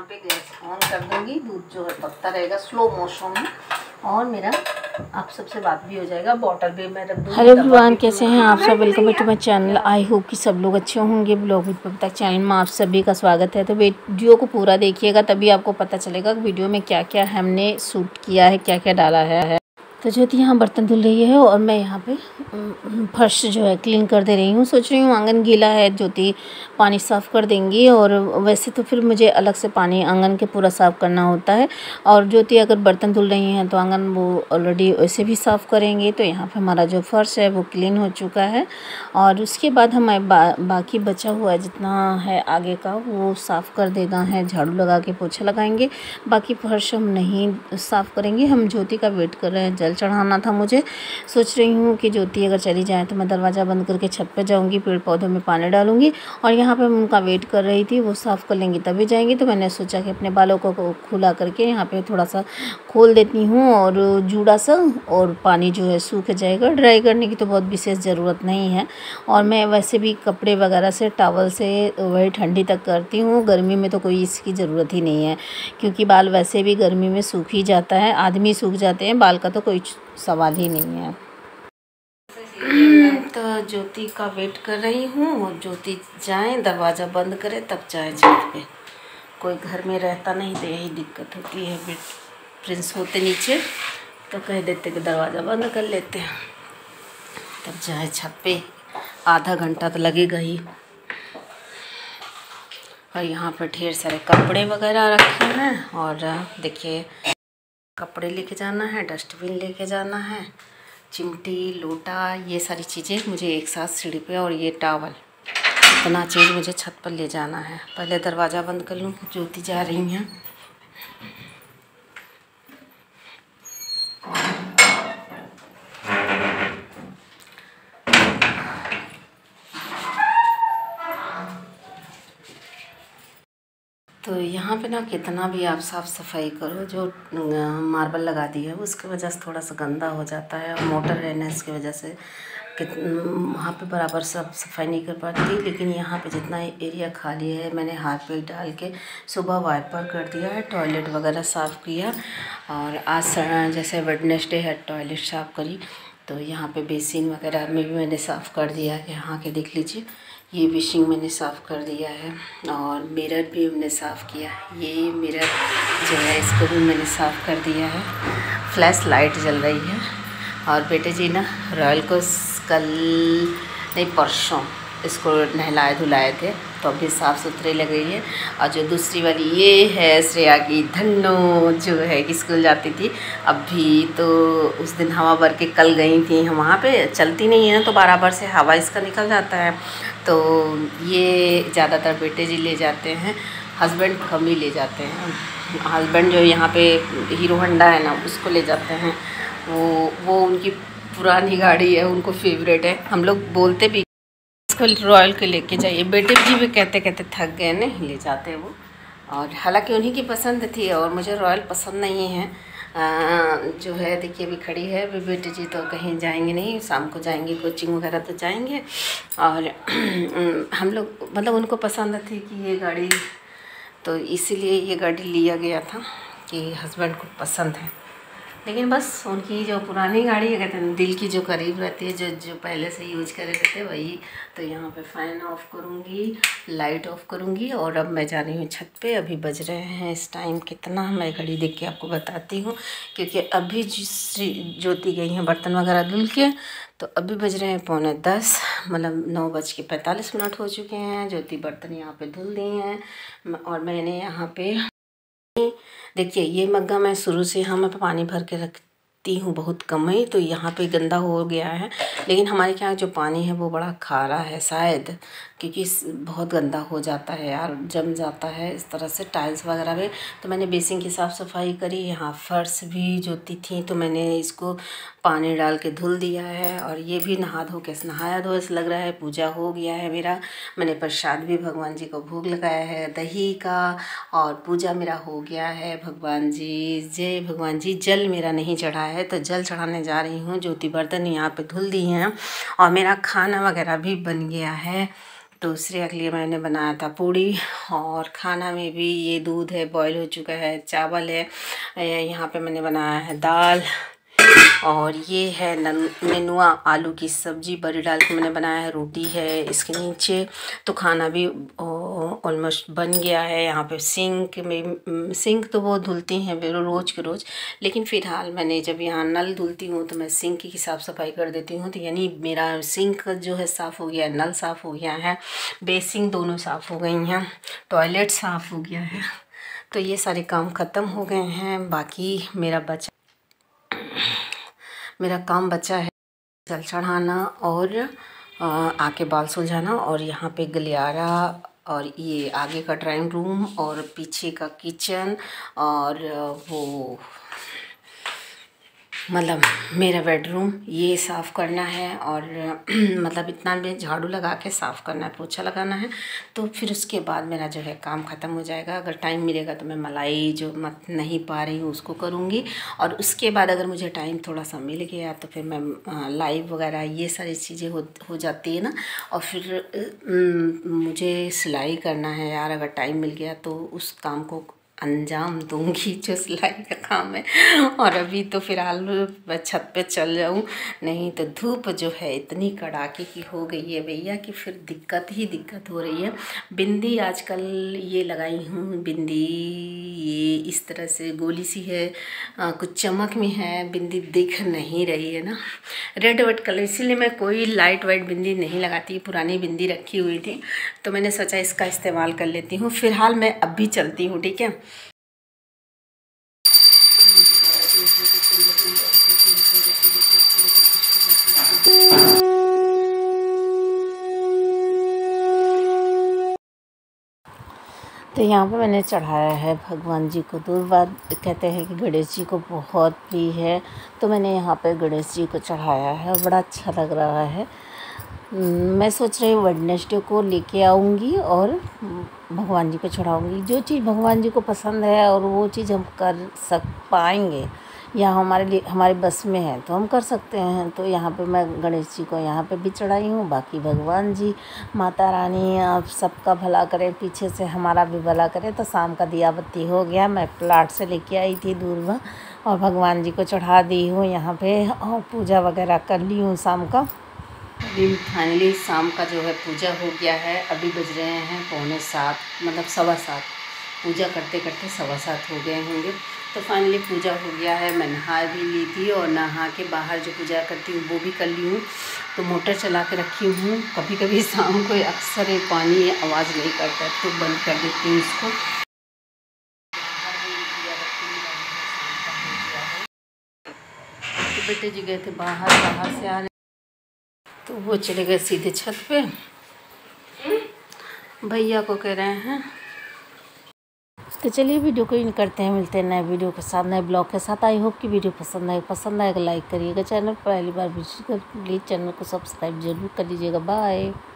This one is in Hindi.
पे गैस ऑन कर दूँगी। दूध जो है पकता रहेगा स्लो मोशन में, और मेरा आप सबसे बात भी हो जाएगा। बॉटल भी मैं रख दूँगी। हेलो एवरीवन, कैसे हैं आप सब? Welcome back to my channel. I hope कि सब लोग अच्छे होंगे। ब्लॉग विद तक चैनल में आप सभी का स्वागत है। तो वीडियो को पूरा देखिएगा, तभी आपको पता चलेगा कि वीडियो में क्या क्या हमने शूट किया है, क्या क्या डाला है। तो ज्योति यहाँ बर्तन धुल रही है और मैं यहाँ पे फर्श जो है क्लीन कर दे रही हूँ। सोच रही हूँ आंगन गीला है, ज्योति पानी साफ़ कर देंगी, और वैसे तो फिर मुझे अलग से पानी आंगन के पूरा साफ़ करना होता है। और ज्योति अगर बर्तन धुल रही हैं तो आंगन वो ऑलरेडी वैसे भी साफ़ करेंगे। तो यहाँ पे हमारा जो फर्श है वो क्लीन हो चुका है, और उसके बाद हमें बाकी बचा हुआ है जितना है आगे का वो साफ़ कर देना है। झाड़ू लगा के पोछा लगाएंगे, बाकी फर्श हम नहीं साफ़ करेंगे। हम ज्योति का वेट कर रहे हैं, जल चढ़ाना था मुझे। सोच रही हूँ कि ज्योति अगर चली जाए तो मैं दरवाज़ा बंद करके छत पे जाऊँगी, पेड़ पौधों में पानी डालूँगी, और यहाँ पे मैं उनका वेट कर रही थी, वो साफ़ कर लेंगी तभी जाएंगी। तो मैंने सोचा कि अपने बालों को खुला करके यहाँ पे थोड़ा सा खोल देती हूँ, और जूड़ा सा, और पानी जो है सूख जाएगा। ड्राई करने की तो बहुत विशेष ज़रूरत नहीं है, और मैं वैसे भी कपड़े वगैरह से टॉवल से वही ठंडी तक करती हूँ। गर्मी में तो कोई इसकी ज़रूरत ही नहीं है, क्योंकि बाल वैसे भी गर्मी में सूख ही जाता है। आदमी सूख जाते हैं, बाल का तो कोई सवाल ही नहीं है। तो ज्योति का वेट कर रही हूँ, और ज्योति जाए, दरवाज़ा बंद करे तब जाए छत पे। कोई घर में रहता नहीं तो यही दिक्कत होती है। प्रिंस होते नीचे तो कह देते कि दरवाज़ा बंद कर लेते हैं, तब जाए छत पे। आधा घंटा तो लगेगा ही। और यहाँ पर ढेर सारे कपड़े वगैरह रखे हैं, और देखिए कपड़े लेके जाना है, डस्टबिन लेके जाना है, चिमटी, लोटा, ये सारी चीज़ें मुझे एक साथ सीढ़ी पे, और ये टॉवल, इतना चीज़ मुझे छत पर ले जाना है। पहले दरवाज़ा बंद कर लूँ। ज्योति जा रही हैं। तो यहाँ पे ना कितना भी आप साफ़ सफाई करो, जो मार्बल लगा दी है उसकी वजह से थोड़ा सा गंदा हो जाता है, और मोटर रहने की वजह से वहाँ पे बराबर साफ सफाई नहीं कर पाती। लेकिन यहाँ पे जितना एरिया खाली है, मैंने हाथ पे डाल के सुबह वाइपर कर दिया है, टॉयलेट वगैरह साफ़ किया। और आज जैसे वेडनेसडे है, टॉयलेट साफ़ करी। तो यहाँ पे बेसिन वगैरह में भी मैंने साफ़ कर दिया है। यहाँ के देख लीजिए, ये विशिंग मैंने साफ़ कर दिया है, और मिरर भी मैंने साफ़ किया है। ये मिरर जो है इसको भी मैंने साफ़ कर दिया है। फ्लैश लाइट जल रही है। और बेटे जी ना रॉयल को कल नहीं परसों इसको नहलाए धुलाए थे, तो अभी साफ़ सुथरी लग रही है। और जो दूसरी वाली ये है श्रेया की धन्नो, जो है कि स्कूल जाती थी अभी, तो उस दिन हवा भर के कल गई थी हम वहाँ पे। चलती नहीं है ना, तो बराबर से हवा इसका निकल जाता है। तो ये ज़्यादातर बेटे जी ले जाते हैं, हस्बैंड कम ही ले जाते हैं। हस्बैंड जो यहाँ पे हीरो होंडा है ना, उसको ले जाते हैं। वो उनकी पुरानी गाड़ी है, उनको फेवरेट है। हम लोग बोलते भी इसको रॉयल के लेके जाइए। बेटे जी भी कहते कहते थक गए, नहीं ले जाते वो। और हालांकि उन्हीं की पसंद थी, और मुझे रॉयल पसंद नहीं है। जो है देखिए अभी खड़ी है। अभी बेटे जी तो कहीं जाएंगे नहीं, शाम को जाएंगे कोचिंग वगैरह तो जाएंगे। और हम लोग मतलब उनको पसंद थी कि ये गाड़ी, तो इसीलिए ये गाड़ी लिया गया था कि हस्बैंड को पसंद है। लेकिन बस उनकी जो पुरानी गाड़ी है, कहते हैं दिल की जो करीब रहती है, जो पहले से यूज करे रहते हैं वही। तो यहाँ पे फ़ैन ऑफ़ करूँगी, लाइट ऑफ़ करूँगी, और अब मैं जा रही हूँ छत पे। अभी बज रहे हैं इस टाइम कितना, मैं घड़ी देख के आपको बताती हूँ, क्योंकि अभी ज्योति गई हैं बर्तन वगैरह धुल के, तो अभी बज रहे हैं 9:45, मतलब 9:45 हो चुके हैं। ज्योति बर्तन यहाँ पे धुल दी हैं, और मैंने यहाँ पे देखिए ये मग्गा मैं शुरू से यहाँ मैं पानी भर के रखती हूँ बहुत कम ही, तो यहाँ पे गंदा हो गया है। लेकिन हमारे यहाँ जो पानी है वो बड़ा खारा है शायद, क्योंकि बहुत गंदा हो जाता है यार, जम जाता है इस तरह से टाइल्स वगैरह में। तो मैंने बेसिन की साफ़ सफाई करी, यहाँ फर्श भी जोती थी तो मैंने इसको पानी डाल के धुल दिया है। और ये भी नहाया धो ऐसा लग रहा है पूजा हो गया है मेरा। मैंने प्रसाद भी भगवान जी को भोग लगाया है दही का, और पूजा मेरा हो गया है। भगवान जी जय भगवान जी। जल मेरा नहीं चढ़ा है, तो जल चढ़ाने जा रही हूँ। ज्योति बर्तन यहाँ पे धुल दी हैं, और मेरा खाना वगैरह भी बन गया है। दूसरे के लिए मैंने बनाया था पूड़ी। और खाना में भी ये दूध है, बॉईल हो चुका है, चावल है, यहाँ पे मैंने बनाया है दाल, और ये है नेनुआ आलू की सब्ज़ी बड़ी डाल के मैंने बनाया है, रोटी है इसके नीचे। तो खाना भी ऑलमोस्ट बन गया है। यहाँ पे सिंक तो वो धुलती हैं रोज़ के रोज़, लेकिन फ़िलहाल मैंने जब यहाँ नल धुलती हूँ तो मैं सिंक की साफ़ सफाई कर देती हूँ। तो यानी मेरा सिंक जो है साफ़ हो गया, नल साफ़ हो गया है, बेसिंग दोनों साफ़ हो गई हैं, टॉयलेट साफ़ हो गया है। तो ये सारे काम ख़त्म हो गए हैं। बाकी मेरा काम बचा है जल चढ़ाना और आके बाल सुलझाना, और यहाँ पे गलियारा, और ये आगे का ड्राइंग रूम और पीछे का किचन, और वो मतलब मेरा बेडरूम ये साफ़ करना है। और मतलब इतना में झाड़ू लगा के साफ़ करना है, पोछा लगाना है। तो फिर उसके बाद मेरा जो है काम ख़त्म हो जाएगा। अगर टाइम मिलेगा तो मैं मलाई जो नहीं पा रही हूँ उसको करूँगी, और उसके बाद अगर मुझे टाइम थोड़ा सा मिल गया तो फिर मैं लाइव वगैरह ये सारी चीज़ें हो जाती है ना। और फिर मुझे सिलाई करना है यार, अगर टाइम मिल गया तो उस काम को अंजाम दूंगी जो सिलाई का काम है। और अभी तो फ़िलहाल मैं छत पे चल जाऊँ, नहीं तो धूप जो है इतनी कड़ाके की हो गई है भैया कि फिर दिक्कत हो रही है। बिंदी आजकल ये लगाई हूँ, बिंदी ये इस तरह से गोली सी है, कुछ चमक में है, बिंदी दिख नहीं रही है ना, रेड वाइट कलर, इसीलिए मैं कोई लाइट वाइट बिंदी नहीं लगाती। पुरानी बिंदी रखी हुई थी तो मैंने सोचा इसका इस्तेमाल कर लेती हूँ। फ़िलहाल मैं अभी चलती हूँ, ठीक है। तो यहाँ पे मैंने चढ़ाया है भगवान जी को दूध। बाद कहते हैं कि गणेश जी को बहुत प्रिय है, तो मैंने यहाँ पे गणेश जी को चढ़ाया है, बड़ा अच्छा लग रहा है। मैं सोच रही हूँ वेडनेसडे को लेके आऊँगी और भगवान जी को चढ़ाऊँगी। जो चीज़ भगवान जी को पसंद है और वो चीज़ हम कर पाएंगे या हमारे लिए हमारे बस में है तो हम कर सकते हैं। तो यहाँ पे मैं गणेश जी को यहाँ पे भी चढ़ाई हूँ। बाकी भगवान जी, माता रानी आप सबका भला करें, पीछे से हमारा भी भला करें। तो शाम का दिया बत्ती हो गया, मैं प्लाट से लेके आई थी दूल्हा, और भगवान जी को चढ़ा दी हूँ यहाँ पे, और पूजा वगैरह कर ली हूँ शाम का। अभी फाइनली शाम का जो है पूजा हो गया है। अभी बज रहे हैं 6:45, मतलब 7:15। पूजा करते करते 7:15 हो गए होंगे। तो फाइनली पूजा हो गया है। मैं नहा भी ली थी, और नहा के बाहर जो पूजा करती हूँ वो भी कर ली हूँ। तो मोटर चला के रखी हूँ। कभी कभी शाम को अक्सर ये पानी आवाज़ नहीं करता तो बंद कर देती हूँ इसको। तो बेटे जी गए थे बाहर से आ रहे, तो वो चले गए सीधे छत पे, भैया को कह रहे हैं। तो चलिए वीडियो को इन करते हैं, मिलते हैं नए वीडियो के साथ, नए ब्लॉग के साथ। आई होप कि वीडियो पसंद आएगा लाइक करिएगा। चैनल पहली बार विजिट कर प्लीज़ चैनल को सब्सक्राइब जरूर कर लीजिएगा। बाय।